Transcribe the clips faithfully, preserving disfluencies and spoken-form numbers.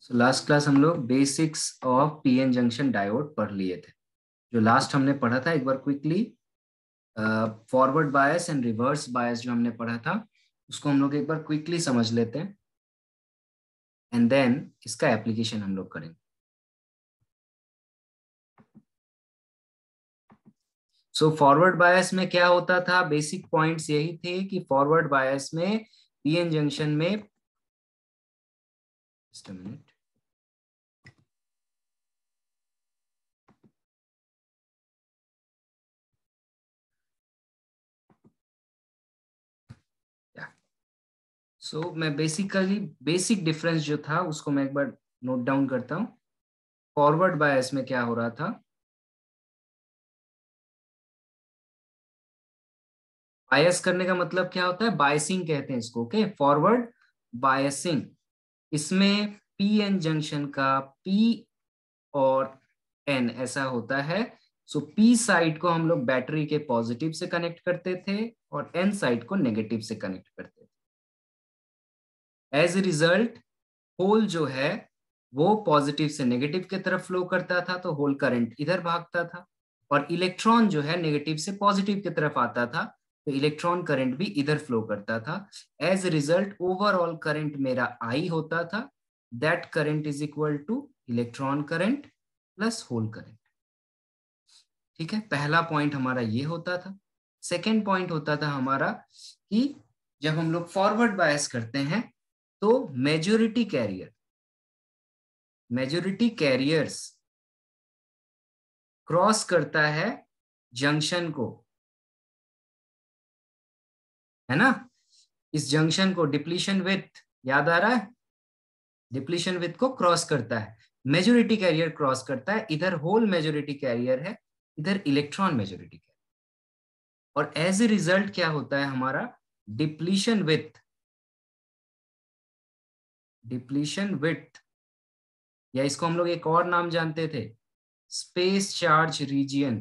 So last class हम लोग basics of PN junction diode पढ़ लिए थे। जो लास्ट हमने पढ़ा था एक बार quickly, forward bias and reverse bias जो हमने पढ़ा था उसको हम लोग एक बार क्विकली समझ लेते हैं एंड देन इसका एप्लीकेशन हम लोग करेंगे। सो फॉरवर्ड बायस में क्या होता था, बेसिक पॉइंट्स यही थे कि फॉरवर्ड बायस में पीएन जंक्शन में just a minute so so, मैं बेसिकली बेसिक डिफरेंस जो था उसको मैं एक बार नोट डाउन करता हूँ। फॉरवर्ड बायस में क्या हो रहा था, बायस करने का मतलब क्या होता है, बायसिंग कहते हैं इसको। ओके, फॉरवर्ड बायसिंग, इसमें पी एन जंक्शन का पी और एन ऐसा होता है। सो पी साइड को हम लोग बैटरी के पॉजिटिव से कनेक्ट करते थे और एन साइड को नेगेटिव से कनेक्ट करते थे। एज ए रिजल्ट होल जो है वो पॉजिटिव से नेगेटिव की तरफ फ्लो करता था, तो होल करंट इधर भागता था, और इलेक्ट्रॉन जो है नेगेटिव से पॉजिटिव की तरफ आता था, तो इलेक्ट्रॉन करंट भी इधर फ्लो करता था। As a result overall current मेरा आई होता था। That current is equal to electron current plus hole current. ठीक है, पहला पॉइंट हमारा ये होता था। सेकेंड पॉइंट होता था हमारा कि जब हम लोग फॉरवर्ड बायस करते हैं तो majority carrier majority carriers cross करता है जंक्शन को, है ना। इस जंक्शन को डिप्लीशन विथ, याद आ रहा है, डिप्लीशन विथ को क्रॉस करता है, मेजोरिटी कैरियर क्रॉस करता है। इधर होल मेजोरिटी कैरियर है, इधर इलेक्ट्रॉन मेजोरिटी कैरियर, और एज ए रिजल्ट क्या होता है हमारा, डिप्लीशन विथ डिप्लीशन विथ या इसको हम लोग एक और नाम जानते थे, स्पेस चार्ज रीजियन,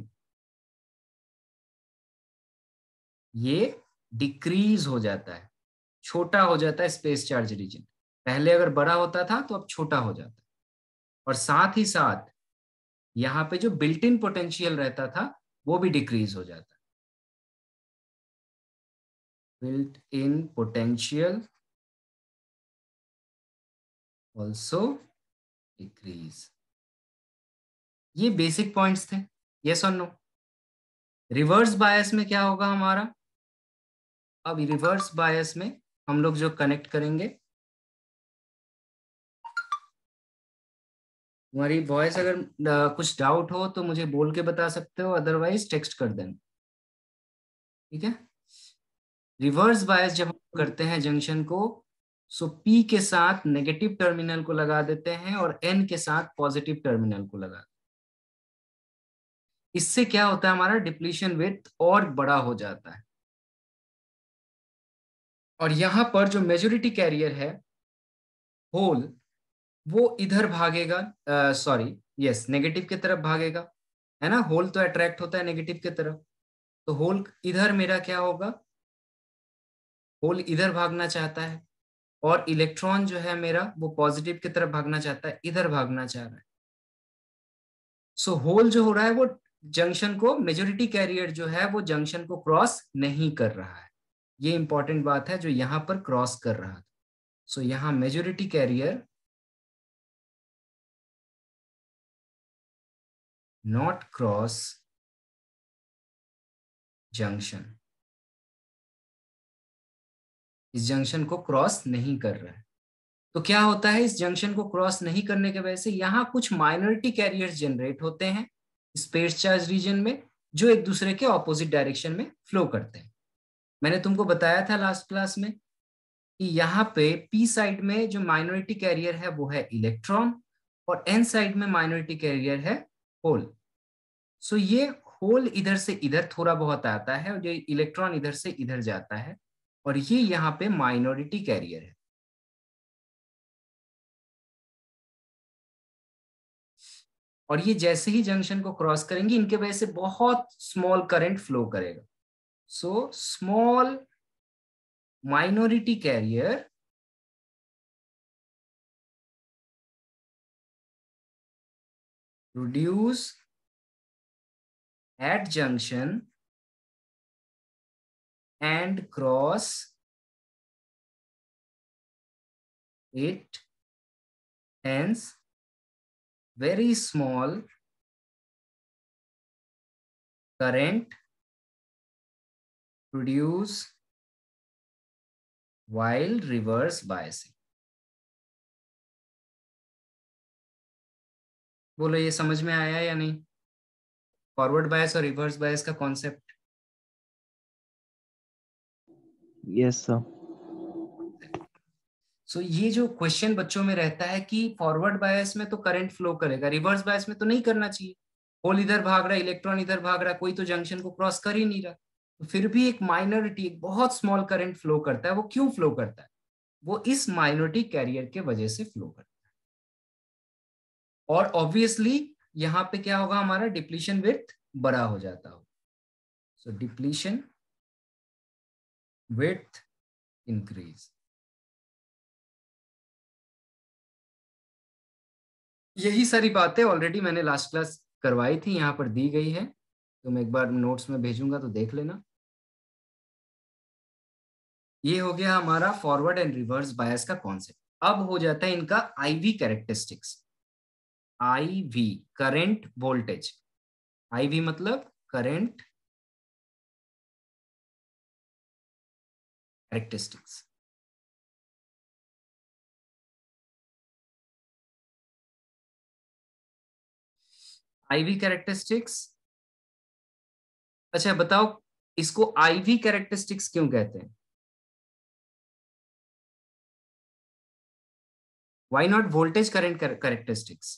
ये डिक्रीज हो जाता है, छोटा हो जाता है स्पेस चार्ज रीजन। पहले अगर बड़ा होता था तो अब छोटा हो जाता है, और साथ ही साथ यहाँ पे जो बिल्ट इन पोटेंशियल रहता था वो भी डिक्रीज हो जाता है। Built in potential also decrease. ये बेसिक पॉइंट्स थे, यस और नो। रिवर्स बायस में क्या होगा हमारा, अब रिवर्स बायस में हम लोग जो कनेक्ट करेंगे, तुम्हारी वॉइस अगर uh, कुछ डाउट हो तो मुझे बोल के बता सकते हो, अदरवाइज टेक्स्ट कर देना, ठीक है। रिवर्स बायस जब हम करते हैं जंक्शन को, सो पी के साथ नेगेटिव टर्मिनल को लगा देते हैं और एन के साथ पॉजिटिव टर्मिनल को लगा। इससे क्या होता है, हमारा डिप्लीशन विथ और बड़ा हो जाता है, और यहां पर जो मेजोरिटी कैरियर है होल, वो इधर भागेगा, सॉरी यस नेगेटिव की तरफ भागेगा, है ना। होल तो अट्रैक्ट होता है नेगेटिव की तरफ, तो होल इधर मेरा क्या होगा, होल इधर भागना चाहता है, और इलेक्ट्रॉन जो है मेरा वो पॉजिटिव की तरफ भागना चाहता है, इधर भागना चाह रहा है। सो होल जो हो रहा है वो जंक्शन को, मेजोरिटी कैरियर जो है वो जंक्शन को क्रॉस नहीं कर रहा है। ये इंपॉर्टेंट बात है, जो यहां पर क्रॉस कर रहा था। सो so, यहां majority carrier not cross junction, इस जंक्शन को क्रॉस नहीं कर रहा है। तो क्या होता है, इस जंक्शन को क्रॉस नहीं करने की वजह से यहाँ कुछ माइनॉरिटी कैरियर्स जनरेट होते हैं स्पेस चार्ज रीजन में, जो एक दूसरे के ऑपोजिट डायरेक्शन में फ्लो करते हैं। मैंने तुमको बताया था लास्ट क्लास में कि यहाँ पे पी साइड में जो माइनॉरिटी कैरियर है वो है इलेक्ट्रॉन, और एन साइड में माइनॉरिटी कैरियर है होल। सो ये होल इधर से इधर थोड़ा बहुत आता है, और जो इलेक्ट्रॉन इधर से इधर जाता है, और ये यहाँ पे माइनॉरिटी कैरियर है। और ये जैसे ही जंक्शन को क्रॉस करेंगे, इनके वजह से बहुत स्मॉल करंट फ्लो करेगा। So small minority carrier produce at junction and cross it, hence very small current produce while reverse biasing. बोलो ये समझ में आया या नहीं? फॉरवर्ड बायस और रिवर्स बायस का कॉन्सेप्ट. Yes sir. सो ये जो क्वेश्चन बच्चों में रहता है कि फॉरवर्ड बायस में तो करंट फ्लो करेगा, रिवर्स बायस में तो नहीं करना चाहिए, होल इधर भाग रहा है, इलेक्ट्रॉन इधर भाग रहा है, कोई तो जंक्शन को क्रॉस कर ही नहीं रहा, तो फिर भी एक माइनॉरिटी, एक बहुत स्मॉल करंट फ्लो करता है. वो क्यों फ्लो करता है? वो इस माइनॉरिटी कैरियर के वजह से फ्लो करता है. और ऑब्वियसली यहां पे क्या होगा, हमारा डिप्लीशन विड्थ बड़ा हो जाता हो. So depletion width increase. यही सारी बातें ऑलरेडी मैंने लास्ट क्लास करवाई थी, यहां पर दी गई है, तो मैं एक बार नोट्स में भेजूंगा तो देख लेना. ये हो गया हमारा फॉरवर्ड एंड रिवर्स बायस का कॉन्सेप्ट. अब हो जाता है इनका IV characteristics. IV current voltage. IV मतलब करंट कैरेक्टरिस्टिक्स. IV characteristics. अच्छा बताओ, इसको आईवी कैरेक्टरिस्टिक्स क्यों कहते हैं? Why not voltage current characteristics?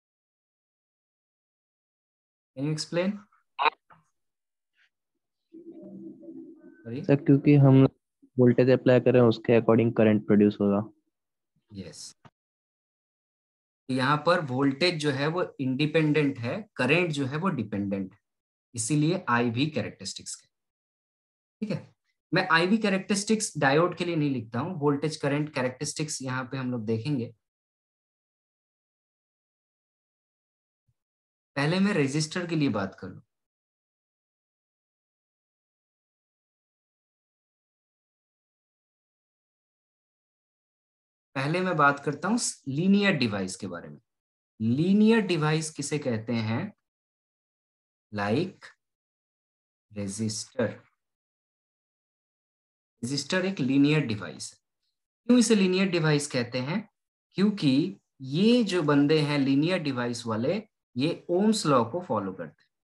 Can you explain? Sir क्योंकि हम वोल्टेज अप्लाई करें उसके अकॉर्डिंग करंट प्रोड्यूस होगा. यस. यहाँ पर वोल्टेज जो है वो इंडिपेंडेंट है, करंट जो है वो डिपेंडेंट है, इसीलिए आईवी कैरेक्टरिस्टिक्स के. ठीक है, मैं आईवी कैरेक्टरिस्टिक्स डायोड के लिए नहीं लिखता हूँ, वोल्टेज करंट कैरेक्टरिस्टिक्स यहाँ पे हम लोग देखेंगे. पहले मैं रेजिस्टर के लिए बात कर लूं. पहले मैं बात करता हूं लीनियर डिवाइस के बारे में. लीनियर डिवाइस किसे कहते हैं? Like resistor. रेजिस्टर एक लीनियर डिवाइस है. क्यों इसे लीनियर डिवाइस कहते हैं? क्योंकि ये जो बंदे हैं लीनियर डिवाइस वाले, ये ओम्स लॉ को फॉलो करते हैं.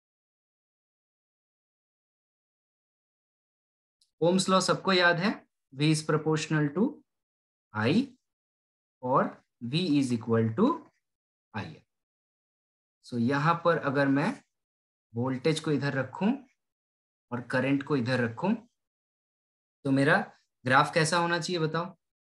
ओम्स लॉ सबको याद है, V is proportional to I और V is equal to I. So यहां पर अगर मैं वोल्टेज को इधर रखूं और करंट को इधर रखूं, तो मेरा ग्राफ कैसा होना चाहिए बताओ?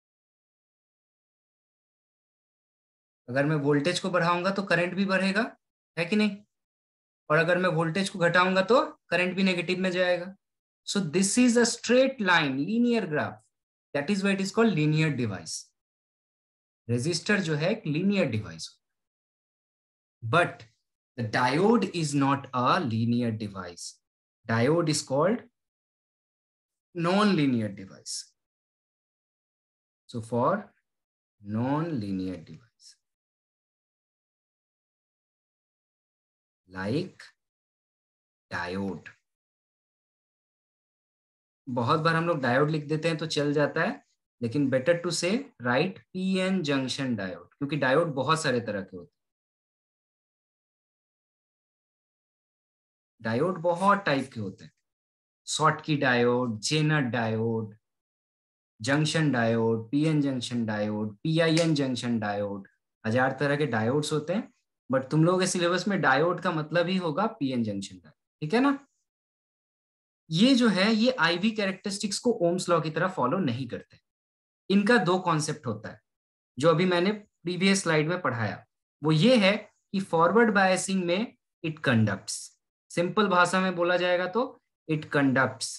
अगर मैं वोल्टेज को बढ़ाऊंगा तो करंट भी बढ़ेगा, है कि नहीं? और अगर मैं वोल्टेज को घटाऊंगा तो करंट भी नेगेटिव में जाएगा. So this is a straight line linear graph. That is why it is called linear device. Resistor जो है एक linear device. But the diode is not a linear device. Diode is called non-linear device. So for non-linear device like diode, बहुत बार हम लोग diode लिख देते हैं तो चल जाता है, लेकिन better to say right PN junction diode, क्योंकि डायोड बहुत सारे तरह के होते हैं. डायोड बहुत टाइप के होते हैं. Schottky diode, Zener diode, junction diode, PN junction diode, PIN junction diode, हजार तरह के डायोड्स होते हैं. बट तुम लोगों के सिलेबस में डायोड का मतलब ही होगा पीएन जंक्शन डायोड. ठीक है ना? ये जो है ये आईवी कैरेक्टरिस्टिक्स को ओम्स लॉ की तरह फॉलो नहीं करते. इनका दो कॉन्सेप्ट होता है जो अभी मैंने प्रीवियस स्लाइड में पढ़ाया. वो ये है कि फॉरवर्ड बायसिंग में इट कंडक्ट्स. सिंपल भाषा में बोला जाएगा तो इट कंडक्ट्स.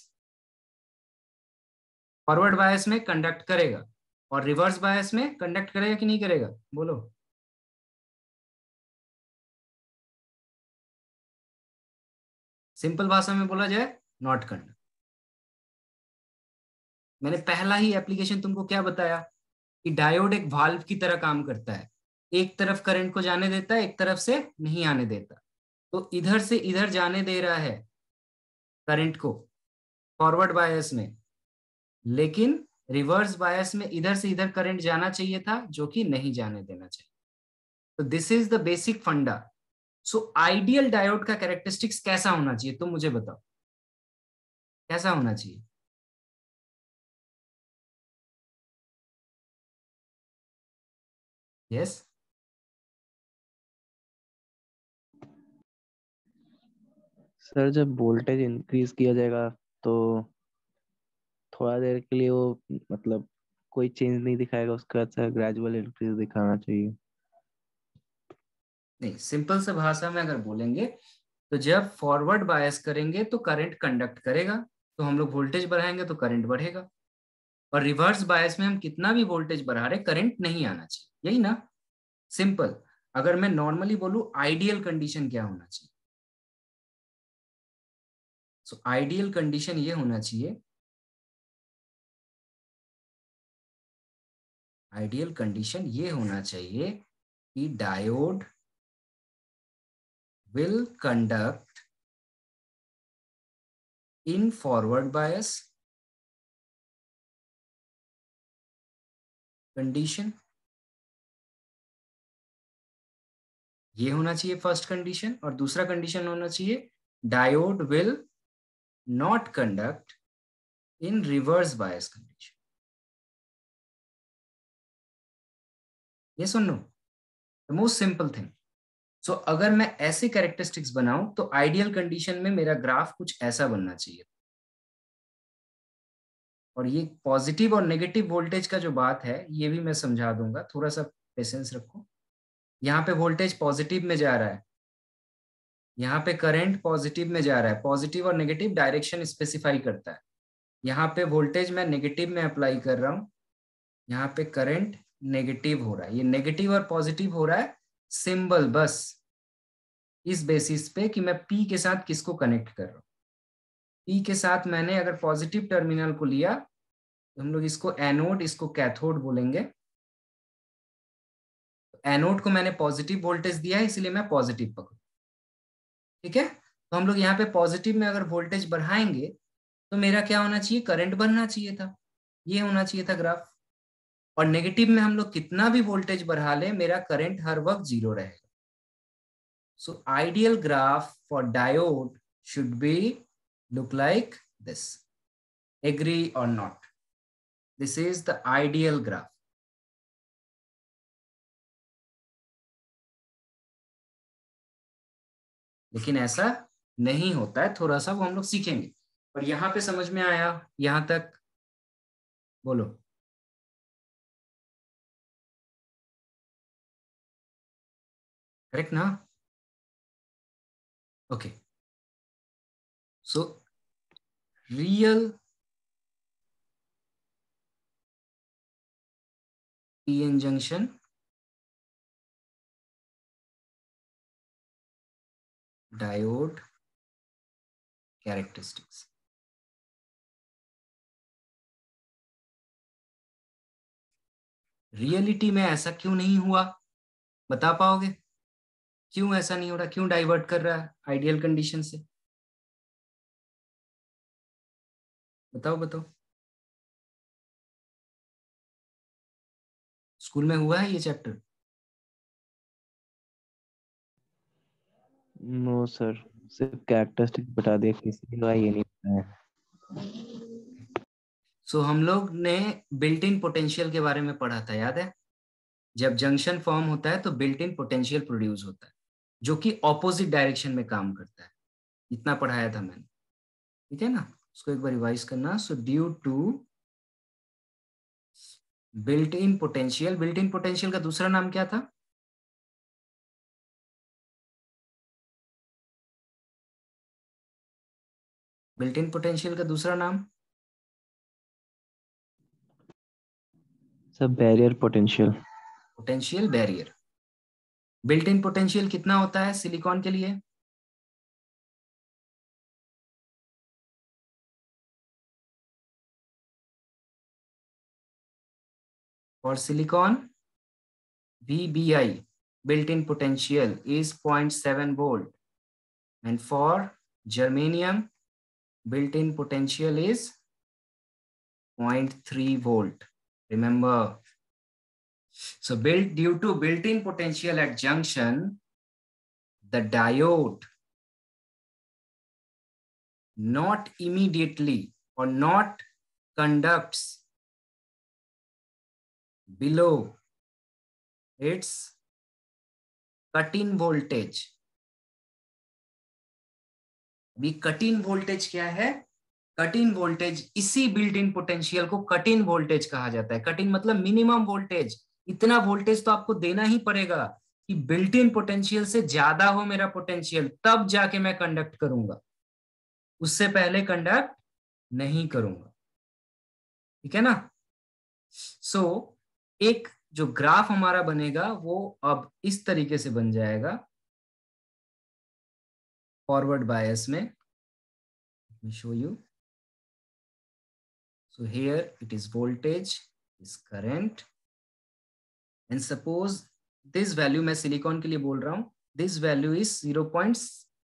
फॉरवर्ड बायस में कंडक्ट करेगा, और रिवर्स बायस में कंडक्ट करेगा कि नहीं करेगा? बोलो. सिंपल भाषा में बोला जाए, नॉट कंडक्ट। मैंने पहला ही एप्लीकेशन तुमको क्या बताया कि डायोड एक वाल्व की तरह काम करता है, एक तरफ करंट को जाने देता है, एक तरफ से नहीं आने देता। तो इधर से इधर जाने दे रहा है करंट को फॉरवर्ड बायस में, लेकिन रिवर्स बायस में इधर से इधर करंट जाना चाहिए था, जो कि नहीं जाने देना चाहिए। तो this is the basic funda. So ideal diode का कैरेक्टरिस्टिक्स कैसा होना चाहिए, तुम मुझे बताओ कैसा होना चाहिए। Yes yes? सर जब वोल्टेज इंक्रीज किया जाएगा तो थोड़ा देर के लिए वो मतलब कोई चेंज नहीं दिखाएगा, उसके बाद सर ग्रेजुअल इंक्रीज दिखाना चाहिए। नहीं, सिंपल से भाषा में अगर बोलेंगे तो जब फॉरवर्ड बायस करेंगे तो करंट कंडक्ट करेगा, तो हम लोग वोल्टेज बढ़ाएंगे तो करंट बढ़ेगा। और रिवर्स बायस में हम कितना भी वोल्टेज बढ़ा रहे करंट नहीं आना चाहिए, यही ना, सिंपल। अगर मैं नॉर्मली बोलूं आइडियल कंडीशन क्या होना चाहिए, सो आइडियल कंडीशन ये होना चाहिए, आइडियल कंडीशन ये होना चाहिए कि diode will conduct in forward bias condition। ये होना चाहिए फर्स्ट कंडीशन। और दूसरा कंडीशन होना चाहिए diode will not conduct in reverse bias condition. ये सुन लो, the most simple thing. So अगर मैं ऐसे कैरेक्टरिस्टिक्स बनाऊं तो आइडियल कंडीशन में मेरा ग्राफ कुछ ऐसा बनना चाहिए। और ये पॉजिटिव और नेगेटिव वोल्टेज का जो बात है ये भी मैं समझा दूंगा, थोड़ा सा पेशेंस रखो। यहाँ पे वोल्टेज पॉजिटिव में जा रहा है, यहाँ पे करंट पॉजिटिव में जा रहा है, पॉजिटिव और नेगेटिव डायरेक्शन स्पेसिफाई करता है। यहाँ पे वोल्टेज मैं नेगेटिव में अप्लाई कर रहा हूँ, यहाँ पे करंट नेगेटिव हो रहा है। ये नेगेटिव और पॉजिटिव हो रहा है सिंबल बस इस बेसिस पे कि मैं पी के साथ किसको कनेक्ट कर रहा हूँ। पी के साथ मैंने अगर पॉजिटिव टर्मिनल को लिया तो हम लोग इसको एनोड, इसको कैथोड बोलेंगे। एनोड को मैंने पॉजिटिव वोल्टेज दिया है इसलिए मैं पॉजिटिव पकड़ू, ठीक है। तो हम लोग यहाँ पे पॉजिटिव में अगर वोल्टेज बढ़ाएंगे तो मेरा क्या होना चाहिए, करंट बढ़ना चाहिए था, ये होना चाहिए था ग्राफ। और नेगेटिव में हम लोग कितना भी वोल्टेज बढ़ा ले मेरा करंट हर वक्त जीरो रहेगा। So ideal graph for diode should be look like this. Agree और not? This is the ideal graph. लेकिन ऐसा नहीं होता है, थोड़ा सा वो हम लोग सीखेंगे। और यहां पे समझ में आया यहां तक? बोलो। करेक्ट ना? Okay. So real PN junction diode characteristics. Reality में ऐसा क्यों नहीं हुआ, बता पाओगे? क्यों ऐसा नहीं हो रहा, क्यों डाइवर्ट कर रहा है आइडियल कंडीशन से? बताओ बताओ। स्कूल में हुआ है ये चैप्टर? नो सर, सिर्फ कैरेक्टरिस्टिक बता दिया, किसी का ये नहीं बताया। सो so, हम लोग ने बिल्ट इन पोटेंशियल के बारे में पढ़ा था, याद है? जब जंक्शन फॉर्म होता है तो बिल्ट इन पोटेंशियल प्रोड्यूस होता है जो कि ऑपोजिट डायरेक्शन में काम करता है। इतना पढ़ाया था मैंने, ठीक है ना? उसको एक बार रिवाइज करना। So due to built in potential, built in potential का दूसरा नाम क्या था? बिल्ट इन पोटेंशियल का दूसरा नाम? Sir barrier potential. Potential barrier. Built in potential कितना होता है सिलिकॉन के लिए? For silicon, V B I, built-in potential, is zero point seven volt, and for germanium, built-in potential is zero point three volt. Remember, so built due to built-in potential at junction, the diode not immediately or not conducts below its cut-in voltage. अभी कट-इन voltage क्या है? Cut in voltage, इसी built in potential को cut in voltage कहा जाता है। कट-इन मतलब minimum voltage, इतना वोल्टेज तो आपको देना ही पड़ेगा कि बिल्ट इन पोटेंशियल से ज्यादा हो मेरा पोटेंशियल, तब जाके मैं कंडक्ट करूंगा, उससे पहले कंडक्ट नहीं करूंगा। ठीक है ना? सो so, एक जो ग्राफ हमारा बनेगा वो अब इस तरीके से बन जाएगा फॉरवर्ड बायस में। Let me show you. So here it is voltage, is current, and suppose this value मैं सिलिकॉन के लिए बोल रहा हूं, this value is zero point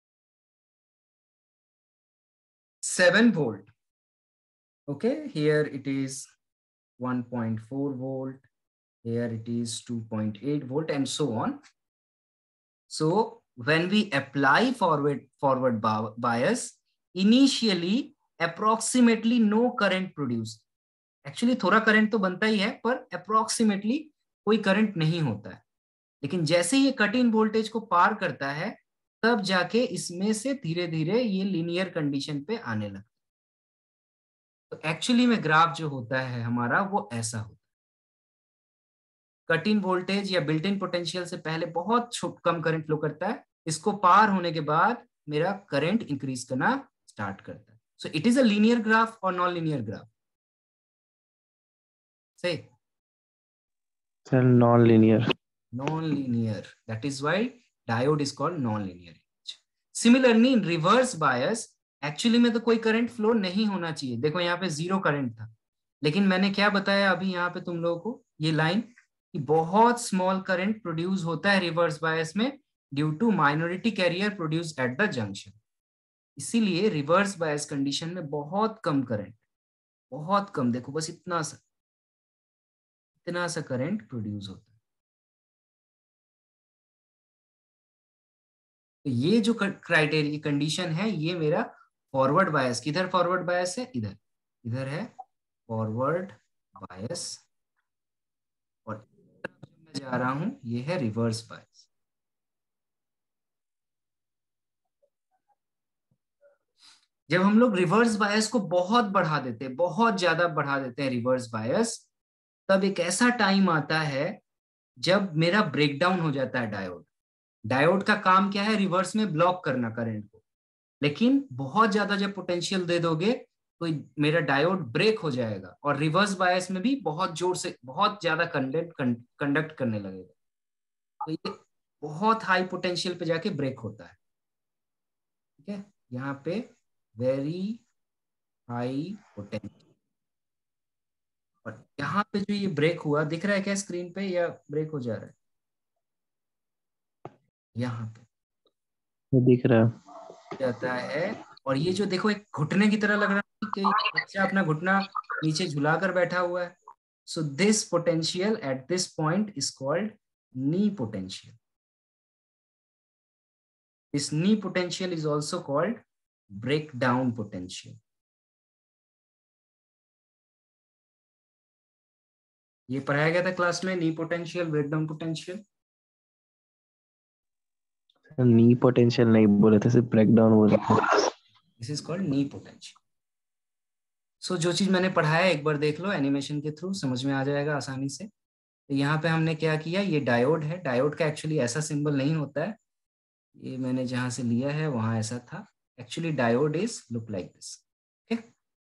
seven volt. Okay, here it is one point four volt, here it is two point eight volt, and so on. So when we apply forward forward bias, initially approximately no current produced. Actually थोड़ा current तो बनता ही है, पर approximately कोई current नहीं होता है। लेकिन जैसे ये कट इन वोल्टेज को पार करता है, तब जाके इसमें से धीरे धीरे ये लीनियर कंडीशन पे आने लगता है। तो एक्चुअली में ग्राफ जो होता है हमारा वो ऐसा होता है। कट इन वोल्टेज या बिल्ट इन पोटेंशियल से पहले बहुत कम करंट फ्लो करता है, इसको पार होने के बाद मेरा करंट इंक्रीज करना स्टार्ट करता है। So it is a linear graph और non linear graph? Say. Sir, non-linear. Non-linear. That is why diode is called non-linear. Similarly, in reverse bias, actually में तो कोई करंट फ्लो नहीं होना चाहिए। देखो यहाँ पे जीरो करंट था, लेकिन मैंने क्या बताया अभी यहाँ पे तुम लोगों को, ये लाइन, कि बहुत स्मॉल करंट प्रोड्यूस होता है रिवर्स बायस में due to minority carrier produce at the junction. इसीलिए रिवर्स बायस कंडीशन में बहुत कम करंट, बहुत कम, देखो बस इतना सा इतना सा करंट प्रोड्यूस होता है। तो ये जो क्राइटेरिया कंडीशन है, ये मेरा फॉरवर्ड बायस, किधर फॉरवर्ड बायस है? इधर, इधर है फॉरवर्ड बायस, और मैं जा रहा हूं, ये है रिवर्स बायस। जब हम लोग रिवर्स बायस को बहुत बढ़ा देते हैं, बहुत ज्यादा बढ़ा देते हैं रिवर्स बायस, तब एक ऐसा टाइम आता है जब मेरा ब्रेकडाउन हो जाता है डायोड। डायोड का काम क्या है? रिवर्स में ब्लॉक करना करंट को, लेकिन बहुत ज्यादा जब पोटेंशियल दे दोगे तो मेरा डायोड ब्रेक हो जाएगा, और रिवर्स बायस में भी बहुत जोर से बहुत ज्यादा कंडक्ट कंडक्ट करने लगेगा। तो ये बहुत हाई पोटेंशियल पे जाके ब्रेक होता है। ठीक है, यहाँ पे वेरी हाई पोटेंशियल, और यहाँ पे जो ये ब्रेक हुआ दिख रहा है क्या स्क्रीन पे, या ब्रेक हो जा रहा है? यहाँ पे दिख रहा है जाता है, और ये जो देखो एक घुटने की तरह लग रहा है कि बच्चा अपना घुटना नीचे झुलाकर बैठा हुआ है। So this potential at this point is called knee potential. This knee potential is also called break down potential. ये पढ़ाया गया था क्लास में, knee potential, break down potential. Knee potential नहीं बोले थे, सिर्फ ब्रेकडाउन बोले थे। This is called knee potential. So जो चीज मैंने पढ़ाया एक बार देख लो, एनिमेशन के थ्रू समझ में आ जाएगा आसानी से। तो यहाँ पे हमने क्या किया, ये डायोड है। डायोड का एक्चुअली ऐसा सिंबल नहीं होता है, ये मैंने जहां से लिया है वहां ऐसा था। Actually diode is look like this. ठीक,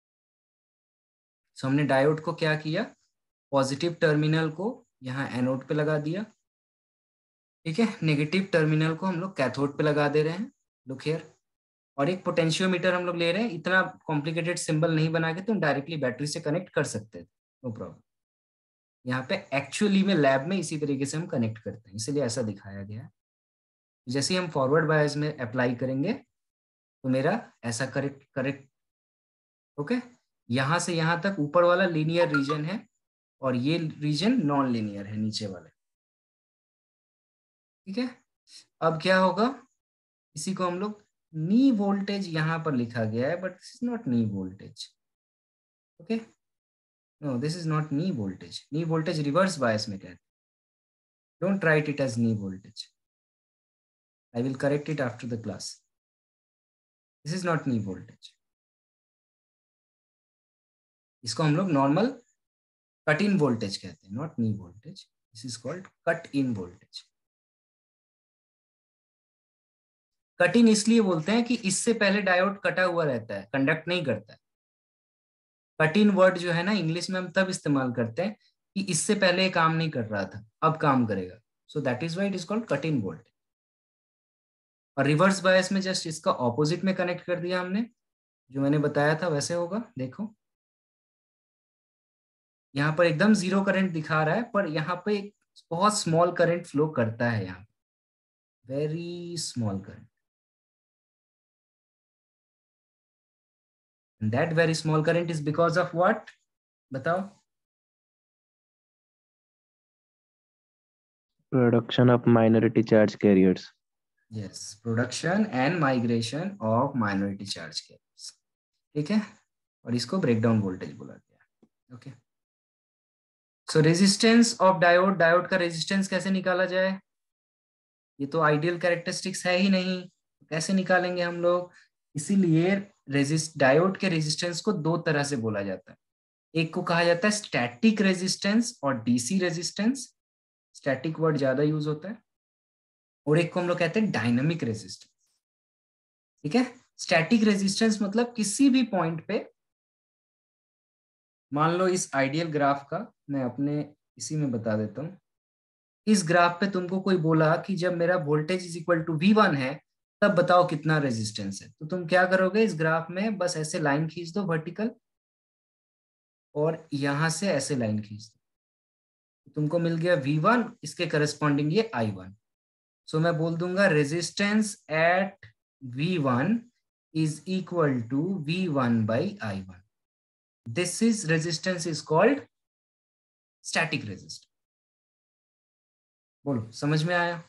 सो हमने डायोड को क्या किया, पॉजिटिव टर्मिनल को यहाँ एनोड पे लगा दिया, ठीक है, नेगेटिव टर्मिनल को हम लोग कैथोड पे लगा दे रहे हैं, लुक हियर। और एक पोटेंशियोमीटर हम लोग ले रहे हैं, इतना कॉम्प्लिकेटेड सिंबल नहीं बना के तुम डायरेक्टली बैटरी से कनेक्ट कर सकते थे, नो प्रॉब्लम। यहाँ पे एक्चुअली में लैब में इसी तरीके से हम कनेक्ट करते हैं, इसीलिए ऐसा दिखाया गया है। जैसे ही हम फॉरवर्ड बायस में अप्लाई करेंगे तो मेरा ऐसा करेक्ट करेक्ट ओके। यहां से यहां तक ऊपर वाला लीनियर रीजन है और ये रीजन नॉन लीनियर है नीचे वाले, ठीक है। अब क्या होगा, इसी को हम लोग नी वोल्टेज यहां पर लिखा गया है, but this is not knee voltage, okay. No, this is not knee voltage. Knee voltage reverse bias में कहते हैं। Don't write it as knee voltage, I will correct it after the class. This is not knee voltage, इसको हम लोग normal cut in voltage कहते हैं, not knee voltage. This is called cut in voltage. Cut in इसलिए बोलते हैं कि इससे पहले डायोड कटा हुआ रहता है, कंडक्ट नहीं करता है। कट इन वर्ड जो है ना इंग्लिश में हम तब इस्तेमाल करते हैं कि इससे पहले ये काम नहीं कर रहा था, अब काम करेगा। So that is why it is called cut in voltage. और रिवर्स बायस में जस्ट इसका ऑपोजिट में कनेक्ट कर दिया हमने, जो मैंने बताया था वैसे होगा। देखो यहाँ पर एकदम जीरो करंट दिखा रहा है, पर यहाँ पे एक बहुत स्मॉल करंट फ्लो करता है, यहाँ very small current. That very small current is because of what, बताओ। Production of minority charge carriers. Yes, production and migration of minority charge carriers, ठीक है। और इसको ब्रेकडाउन वोल्टेज बोला गया, okay. So resistance of diode, diode का resistance कैसे निकाला जाए, ये तो आइडियल कैरेक्टरिस्टिक्स है ही नहीं, कैसे निकालेंगे हम लोग। इसीलिए रेजिस्ट डायोड के रेजिस्टेंस को दो तरह से बोला जाता है। एक को कहा जाता है स्टैटिक रेजिस्टेंस और डीसी रेजिस्टेंस, स्टैटिक वर्ड ज्यादा यूज होता है। और एक को हम लोग कहते हैं डायनामिक रेजिस्टेंस, ठीक है। स्टैटिक रेजिस्टेंस मतलब किसी भी पॉइंट पे, मान लो इस आइडियल ग्राफ का मैं अपने इसी में बता देता हूं। इस ग्राफ पे तुमको कोई बोला कि जब मेरा voltage is equal to V one है तब बताओ कितना रेजिस्टेंस है, तो तुम क्या करोगे, इस ग्राफ में बस ऐसे लाइन खींच दो वर्टिकल, और यहां से ऐसे लाइन खींच दो, तुमको मिल गया वी वन, इसके करस्पॉन्डिंग ये आई वन। सो मैं बोल दूंगा resistance at V one is equal to V one by I one. This is resistance is called static resistance. बोलो समझ में आया,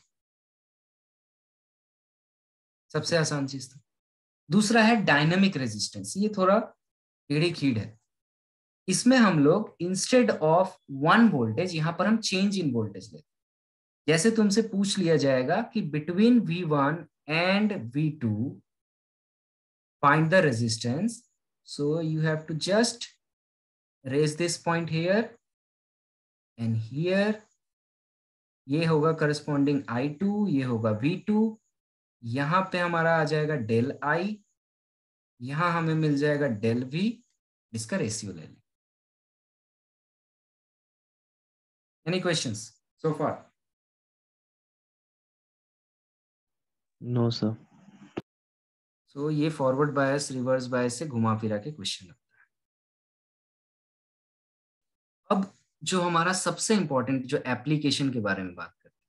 सबसे आसान चीज था। दूसरा है डायनामिक रेजिस्टेंस, ये थोड़ा टेढ़ी खीड़ है। इसमें हम लोग इंस्टेड ऑफ वन वोल्टेज यहां पर हम चेंज इन वोल्टेज लेते हैं। जैसे तुमसे पूछ लिया जाएगा कि between V one and V two find the resistance, so you have to just raise this point here and here. ये होगा करस्पॉन्डिंग आई टू, ये होगा वी टू। यहां पे हमारा आ जाएगा डेल आई, यहां हमें मिल जाएगा डेल वी। इसका रेशियो ले लें। Any questions so far? No, sir. So ये फॉरवर्ड बायस रिवर्स बायस से घुमा फिरा के क्वेश्चन लगता है। अब जो हमारा सबसे इंपॉर्टेंट जो एप्लीकेशन के बारे में बात करते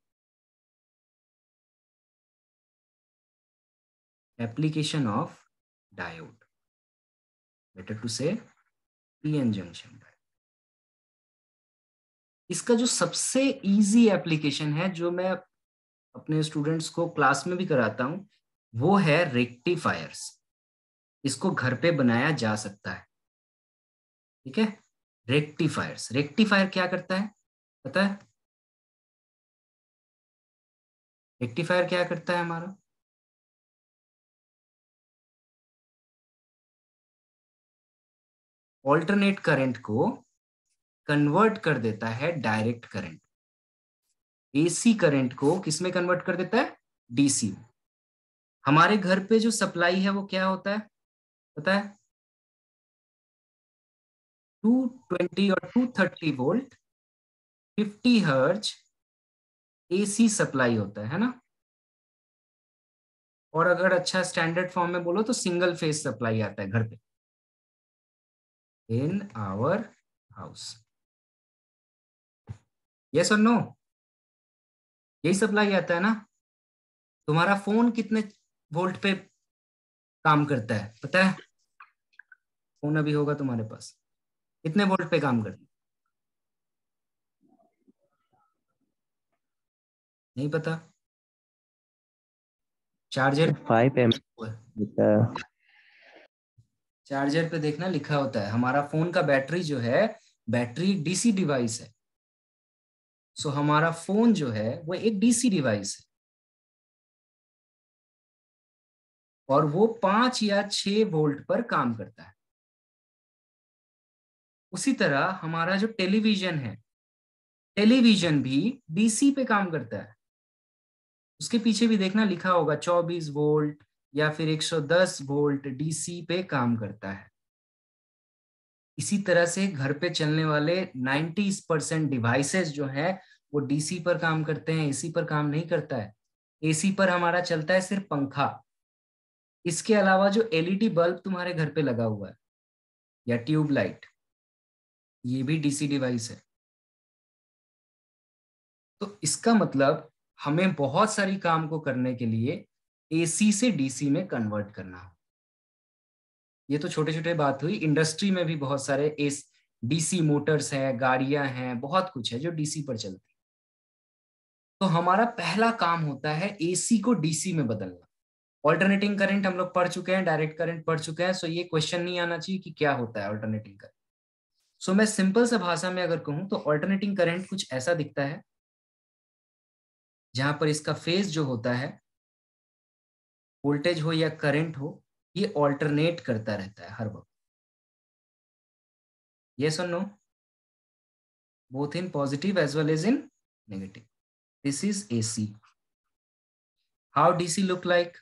हैं, application of diode, better to say PN junction diode. इसका जो सबसे इजी एप्लीकेशन है, जो मैं अपने स्टूडेंट्स को क्लास में भी कराता हूं, वो है रेक्टिफायर्स। इसको घर पे बनाया जा सकता है, ठीक है। रेक्टिफायर्स, रेक्टिफायर क्या करता है पता है? रेक्टिफायर क्या करता है हमारा, ऑल्टरनेट करंट को कन्वर्ट कर देता है डायरेक्ट करंट। एसी करंट को किस में कन्वर्ट कर देता है, डीसी में। हमारे घर पे जो सप्लाई है वो क्या होता है पता है, टू ट्वेंटी और two thirty volt fifty hertz AC supply होता है है ना। और अगर अच्छा स्टैंडर्ड फॉर्म में बोलो तो सिंगल फेज सप्लाई आता है घर पे, इन आवर हाउस। यस और नो? यही सप्लाई आता है ना? तुम्हारा फोन कितने वोल्ट पे काम करता है पता है? फोन अभी होगा तुम्हारे पास, कितने वोल्ट पे काम करता है? नहीं पता? चार्जर फाइव एम चार्जर पे देखना लिखा होता है। हमारा फोन का बैटरी जो है, बैटरी डीसी डिवाइस है। सो हमारा फोन जो है वो एक डीसी डिवाइस है, और वो पांच या छह वोल्ट पर काम करता है। उसी तरह हमारा जो टेलीविजन है, टेलीविजन भी डीसी पे काम करता है। उसके पीछे भी देखना लिखा होगा चौबीस वोल्ट या फिर एक सौ दस वोल्ट डीसी पे काम करता है। इसी तरह से घर पे चलने वाले नब्बे परसेंट डिवाइसेस जो हैं वो डीसी पर काम करते हैं, एसी पर काम नहीं करता है। एसी पर हमारा चलता है सिर्फ पंखा। इसके अलावा जो एलईडी बल्ब तुम्हारे घर पे लगा हुआ है या ट्यूब लाइट, ये भी डीसी डिवाइस है। तो इसका मतलब हमें बहुत सारी काम को करने के लिए एसी से डीसी में कन्वर्ट करना हो। ये तो छोटे छोटे बात हुई। इंडस्ट्री में भी बहुत सारे एस डीसी मोटर्स हैं, गाड़ियां हैं, बहुत कुछ है जो डीसी पर चलती है। तो हमारा पहला काम होता है एसी को डीसी में बदलना। ऑल्टरनेटिंग करंट हम लोग पढ़ चुके हैं, डायरेक्ट करंट पढ़ चुके हैं, सो ये क्वेश्चन नहीं आना चाहिए कि क्या होता है ऑल्टरनेटिंग करंट। सो मैं सिंपल सा भाषा में अगर कहूं तो ऑल्टरनेटिंग करंट कुछ ऐसा दिखता है जहां पर इसका फेज जो होता है, वोल्टेज हो या करंट हो, ये ऑल्टरनेट करता रहता है हर वक्त। यस और no? Both in positive as well as in negative. This is AC. How DC look like?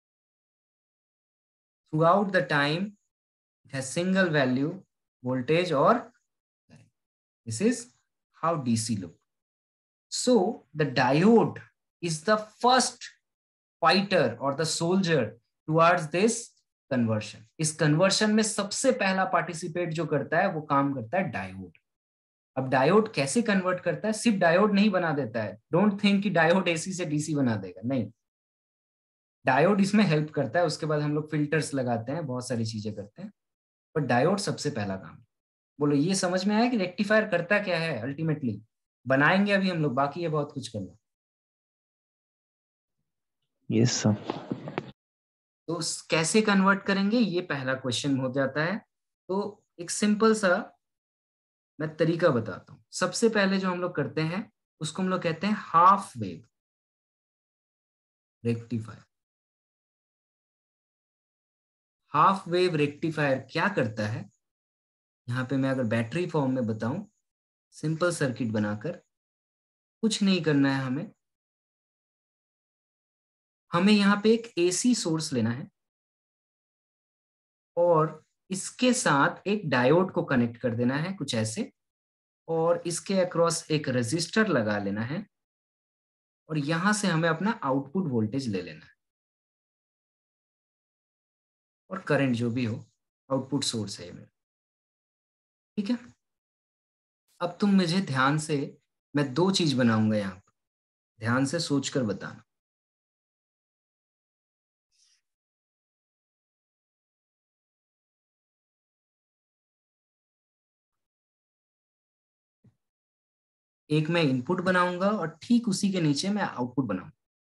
Throughout the time it has single value voltage or current. This is how D C look. So the diode is the first fighter or the soldier towards this conversion. इस conversion में सबसे पहला participate जो करता है वो काम करता है डायोड। अब डायोड कैसे कन्वर्ट करता है? सिर्फ डायोड नहीं बना देता है। डोंट थिंक कि डायोड एसी से डीसी बना देगा, नहीं। डायोड इसमें हेल्प करता है, उसके बाद हम लोग फिल्टर्स लगाते हैं, बहुत सारी चीजें करते हैं, पर डायोड सबसे पहला काम। बोलो ये समझ में आया कि रेक्टिफायर करता क्या है अल्टीमेटली? बनाएंगे अभी हम लोग, बाकी है बहुत कुछ करना। Yes sir. तो कैसे कन्वर्ट करेंगे ये पहला क्वेश्चन हो जाता है। तो एक सिंपल सा मैं तरीका बताता हूँ। सबसे पहले जो हम लोग करते हैं उसको हम लोग कहते हैं half wave rectifier. Half wave rectifier क्या करता है? यहाँ पे मैं अगर बैटरी फॉर्म में बताऊं, सिंपल सर्किट बनाकर, कुछ नहीं करना है हमें। हमें यहाँ पे एक एसी सोर्स लेना है और इसके साथ एक डायोड को कनेक्ट कर देना है कुछ ऐसे, और इसके अक्रॉस एक रेजिस्टर लगा लेना है, और यहां से हमें अपना आउटपुट वोल्टेज ले लेना है और करंट जो भी हो, आउटपुट सोर्स है ये मेरा। ठीक है? अब तुम मुझे ध्यान से, मैं दो चीज बनाऊंगा यहाँ पर, ध्यान से सोचकर बताना। एक मैं इनपुट बनाऊंगा और ठीक उसी के नीचे मैं आउटपुट बनाऊंगा।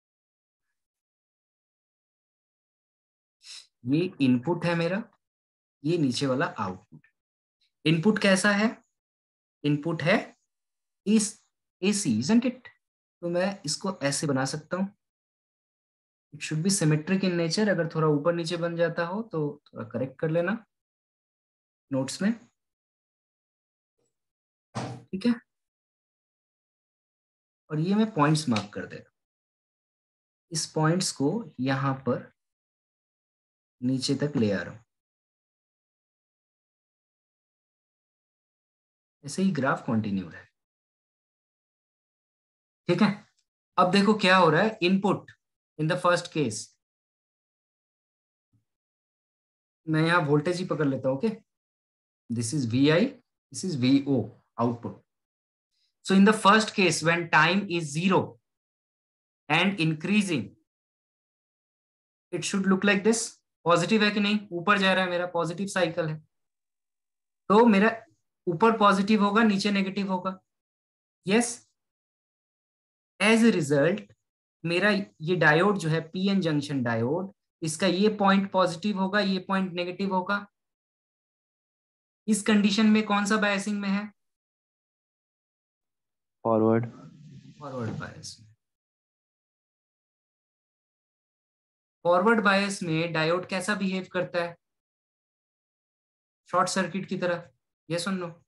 ये इनपुट है मेरा, ये नीचे वाला आउटपुट। इनपुट कैसा है? इनपुट है इस एसी, इजंट इट? तो मैं इसको ऐसे बना सकता हूं। It should be symmetric in nature. अगर थोड़ा ऊपर नीचे बन जाता हो तो थोड़ा करेक्ट कर लेना नोट्स में। ठीक है? और ये मैं पॉइंट्स मार्क कर दे रहा हूं। इस पॉइंट्स को यहां पर नीचे तक ले आ रहा हूं। ऐसे ही ग्राफ कंटिन्यू है। ठीक है? अब देखो क्या हो रहा है। Input in the first case, मैं यहां वोल्टेज ही पकड़ लेता हूं। Okay, this is V I, this is V O, output. So in the first case, when time is zero and increasing, it should look like this. Positive है कि नहीं, ऊपर जा रहा है, मेरा पॉजिटिव साइकिल है, तो मेरा ऊपर पॉजिटिव होगा, नीचे नेगेटिव होगा. यस, एज ए रिजल्ट मेरा ये डायोड जो है पीएन जंक्शन डायोड, इसका ये पॉइंट पॉजिटिव होगा, ये पॉइंट नेगेटिव होगा. इस कंडीशन में कौन सा बायसिंग में है? फॉरवर्ड. फॉरवर्ड बायस में. फॉरवर्ड बायस में डायोड कैसा बिहेव करता है? शॉर्ट सर्किट की तरह. ये सुन लो,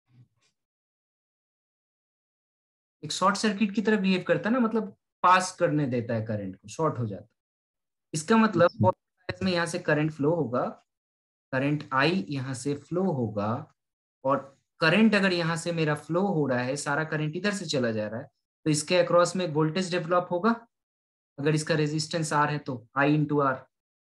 एक शॉर्ट सर्किट की तरह बिहेव करता है ना, मतलब पास करने देता है करंट को, शॉर्ट हो जाता है. इसका मतलब फॉरवर्ड बायस में यहाँ से करंट फ्लो होगा, करंट आई यहाँ से फ्लो होगा, और करंट अगर यहाँ से मेरा फ्लो हो रहा है, सारा करंट इधर से चला जा रहा है, तो इसके अक्रॉस में वोल्टेज डेवलप होगा. अगर इसका रेजिस्टेंस आर है तो आई इंटू आर.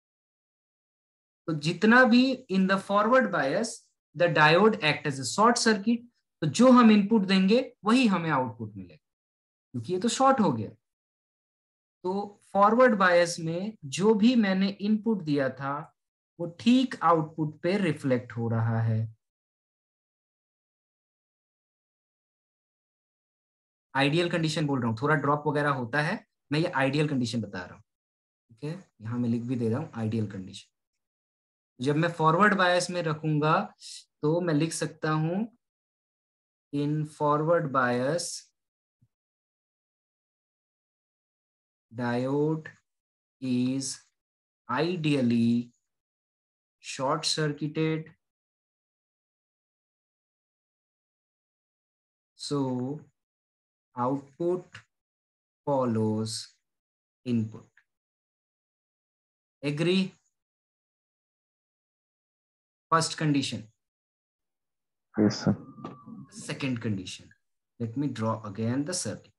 तो जितना भी in the forward bias the diode act as a short circuit, तो जो हम इनपुट देंगे वही हमें आउटपुट मिलेगा, क्योंकि ये तो शॉर्ट हो गया. तो फॉरवर्ड बायस में जो भी मैंने इनपुट दिया था वो ठीक आउटपुट पे रिफ्लेक्ट हो रहा है. आइडियल कंडीशन बोल रहा हूँ, थोड़ा ड्रॉप वगैरह होता है, मैं ये आइडियल कंडीशन बता रहा हूँ. ठीक है, यहाँ मैं लिख भी दे रहा हूँ आइडियल कंडीशन. जब मैं फॉरवर्ड बायस में रखूंगा तो मैं लिख सकता हूं in forward bias diode is ideally short circuited, so output follows input. Agree? First condition. Yes, sir. Second condition. Let me draw again the circuit.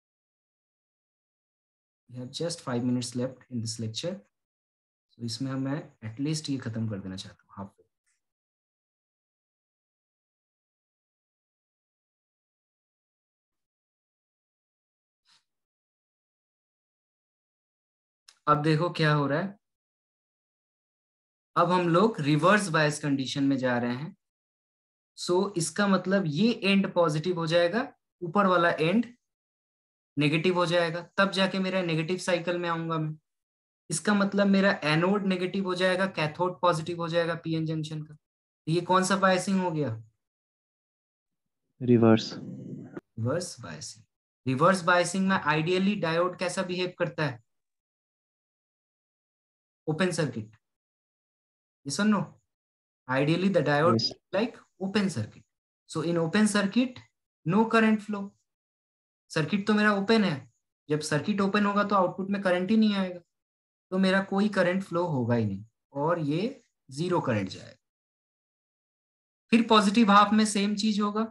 We have just five minutes left in this lecture. So इसमें मैं at least ये खत्म कर देना चाहता हूँ halfway. अब देखो क्या हो रहा है. अब हम लोग रिवर्स बायस कंडीशन में जा रहे हैं. सो so, इसका मतलब ये एंड पॉजिटिव हो जाएगा, ऊपर वाला एंड नेगेटिव हो जाएगा, तब जाके मेरा नेगेटिव साइकिल में आऊंगा मैं. इसका मतलब मेरा एनोड नेगेटिव हो जाएगा, कैथोड पॉजिटिव हो जाएगा पीएन जंक्शन का. ये कौन सा बायसिंग हो गया? Reverse. Reverse biasing. Reverse biasing में आइडियली डायोड कैसा बिहेव करता है? Open circuit. ये सुनो, ideally the diode Yes. like open circuit. So in open circuit no current flow. Circuit तो मेरा ओपन है, जब सर्किट ओपन होगा तो आउटपुट में करंट ही नहीं आएगा, तो मेरा कोई करंट फ्लो होगा ही नहीं, और ये जीरो करंट जाएगा. फिर पॉजिटिव हाफ में सेम चीज होगा,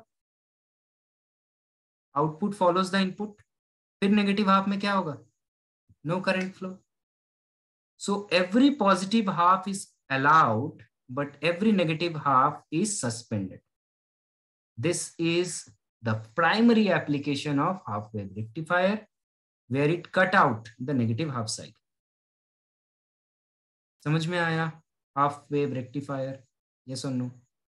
आउटपुट फॉलोज द इनपुट. फिर नेगेटिव हाफ में क्या होगा? No current flow. So every positive half is allowed but every negative half is suspended. This is the primary application of half wave rectifier, where it cut out the negative half cycle. समझ में आया? half wave rectifier, yes or no?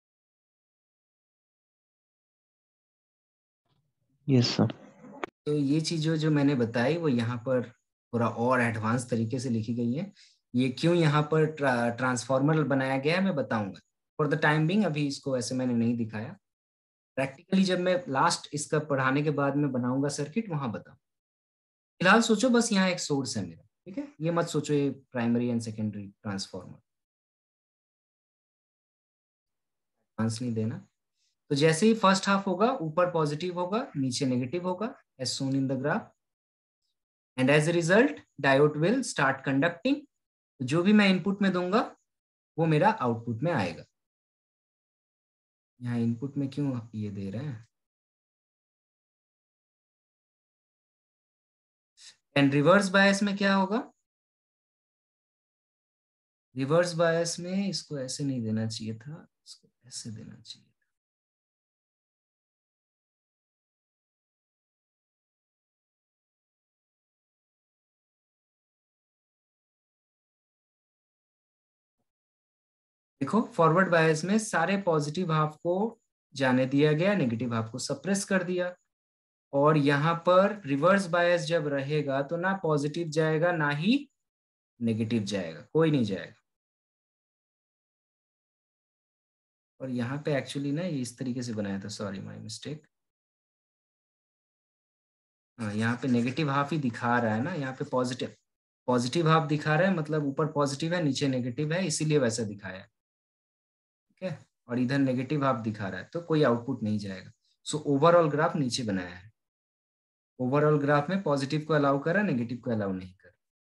Yes, sir. तो ये चीज़ जो मैंने बताई वो यहाँ पर थोड़ा और एडवांस तरीके से लिखी गई है. ये क्यों यहाँ पर ट्रा, ट्रांसफॉर्मर बनाया गया है मैं बताऊंगा. फॉर द टाइम बिंग अभी इसको ऐसे मैंने नहीं दिखाया. प्रैक्टिकली जब मैं लास्ट इसका पढ़ाने के बाद में बनाऊंगा सर्किट, वहां बताऊं. फिलहाल सोचो बस यहाँ एक सोर्स है मेरा. ठीक है, ये मत सोचो ये primary and secondary transformer. Answer नहीं देना. तो जैसे ही फर्स्ट हाफ होगा ऊपर पॉजिटिव होगा, नीचे नेगेटिव होगा, as shown in the graph. And as a result diode will start conducting. जो भी मैं इनपुट में दूंगा वो मेरा आउटपुट में आएगा. यहाँ इनपुट में क्यों ये दे रहे हैं? एंड रिवर्स बायस में क्या होगा? रिवर्स बायस में इसको ऐसे नहीं देना चाहिए था, इसको ऐसे देना चाहिए. देखो फॉरवर्ड बायस में सारे पॉजिटिव हाफ को जाने दिया गया, नेगेटिव हाफ को सप्रेस कर दिया। और यहाँ पर रिवर्स बायस जब रहेगा तो ना पॉजिटिव जाएगा ना ही नेगेटिव जाएगा, कोई नहीं जाएगा। और यहाँ पे एक्चुअली ना ये इस तरीके से बनाया था, सॉरी माय मिस्टेक। हाँ, यहाँ पे नेगेटिव हाफ ही दिखा रहा है ना, यहाँ पे पॉजिटिव पॉजिटिव हाफ दिखा रहा है, मतलब ऊपर पॉजिटिव है नीचे नेगेटिव है, इसीलिए वैसा दिखाया है। ठीक है, और इधर नेगेटिव हाफ दिखा रहा है तो कोई आउटपुट नहीं जाएगा। सो ओवरऑल ग्राफ नीचे बनाया है। ओवरऑल ग्राफ में पॉजिटिव को अलाउ करा, नेगेटिव को अलाउ नहीं करा।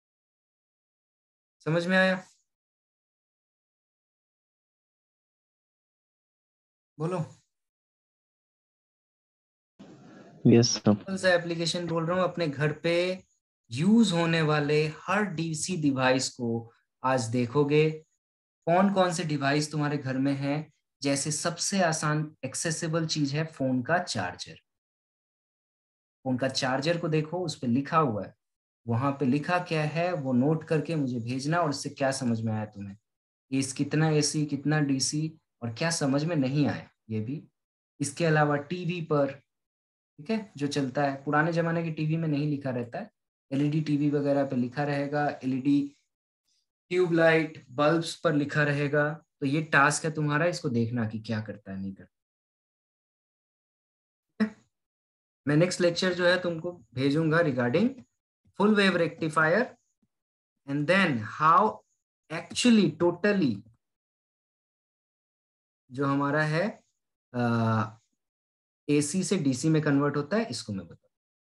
समझ में आया? बोलो। Yes sir. कौन सा एप्लीकेशन बोल रहा हूँ? अपने घर पे यूज होने वाले हर डीसी डिवाइस को आज देखोगे। कौन कौन से डिवाइस तुम्हारे घर में है? जैसे सबसे आसान एक्सेसिबल चीज है फोन का चार्जर। फोन का चार्जर को देखो, उस पर लिखा हुआ है, वहां पे लिखा क्या है वो नोट करके मुझे भेजना, और इससे क्या समझ में आया तुम्हें, इस कितना एसी कितना डीसी, और क्या समझ में नहीं आया ये भी। इसके अलावा टीवी पर, ठीक है, जो चलता है पुराने जमाने की टीवी में नहीं लिखा रहता है, एलईडी टीवी वगैरह पे लिखा रहेगा, एलईडी ट्यूबलाइट बल्ब्स पर लिखा रहेगा। तो ये टास्क है तुम्हारा, इसको देखना कि क्या करता है नहीं करता है। मैं नेक्स्ट लेक्चर जो है तुमको भेजूंगा regarding full wave rectifier, and then how actually totally जो हमारा है एसी से डीसी में कन्वर्ट होता है, इसको मैं बताऊँ।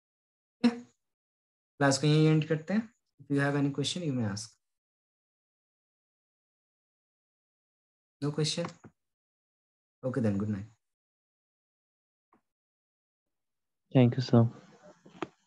क्लास को यहीं एंड करते हैं। If you have any question you may ask. No question? Okay then, good night. Thank you sir.